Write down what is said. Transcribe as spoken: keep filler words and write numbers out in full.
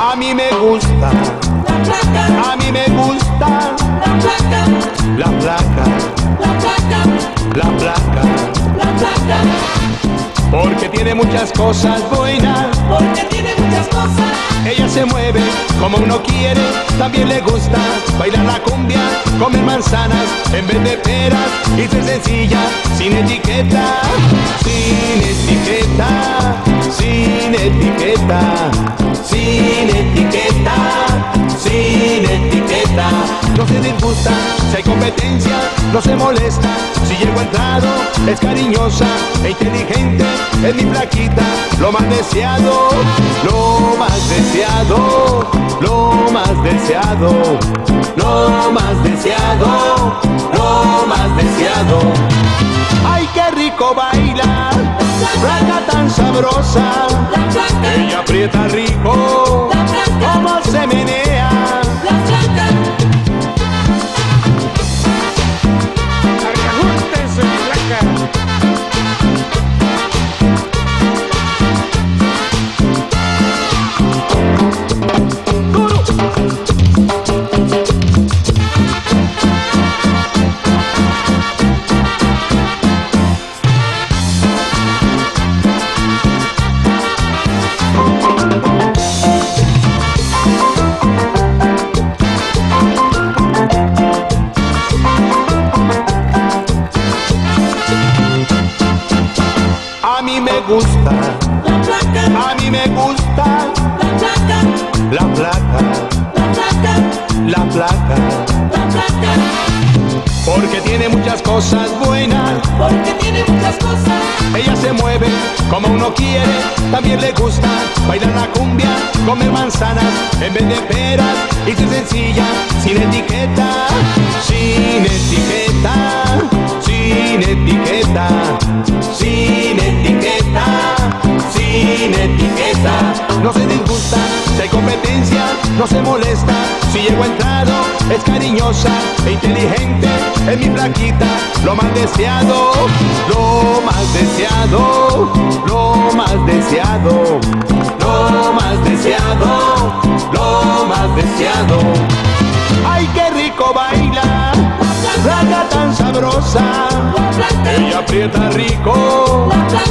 A mí me gusta, la flaca, a mí me gusta la flaca, la flaca, la flaca, la flaca, la flaca, porque tiene muchas cosas buenas. porque tiene muchas cosas. Ella se mueve como uno quiere, también le gusta bailar la cumbia, comer manzanas en vez de peras y ser sencilla, sin etiqueta, sin etiqueta, sin etiqueta, sin etiqueta, sin etiqueta. No se disgusta si hay competencia, no se molesta si llego entrado, es cariñosa e inteligente, es mi flaquita, lo más deseado, lo más deseado, lo más deseado, lo más deseado, lo más deseado. ¡Ay, qué rico baila! Flaca tan sabrosa, La flaca, ella aprieta rico, la flaca, cómo se menea. la flaca. Júntense, flaca. A mí me gusta, La flaca, a mí me gusta la flaca, la flaca, la flaca, la flaca, la flaca, porque tiene muchas cosas buenas. porque tiene muchas cosas. Ella se mueve como uno quiere, también le gusta bailar la cumbia, comer manzanas en vez de peras y ser sencilla, sin etiqueta, sin etiqueta, sin etiqueta, sin etiqueta, sin etiqueta. No se disgusta si hay competencia, no se molesta si llego entrado, es cariñosa e inteligente, es mi flaquita, lo más deseado, lo más deseado, lo más deseado, lo más deseado, lo más deseado. ¡Ay, qué rico baila! Flaca tan sabrosa, La flaca, ella aprieta rico, la flaca,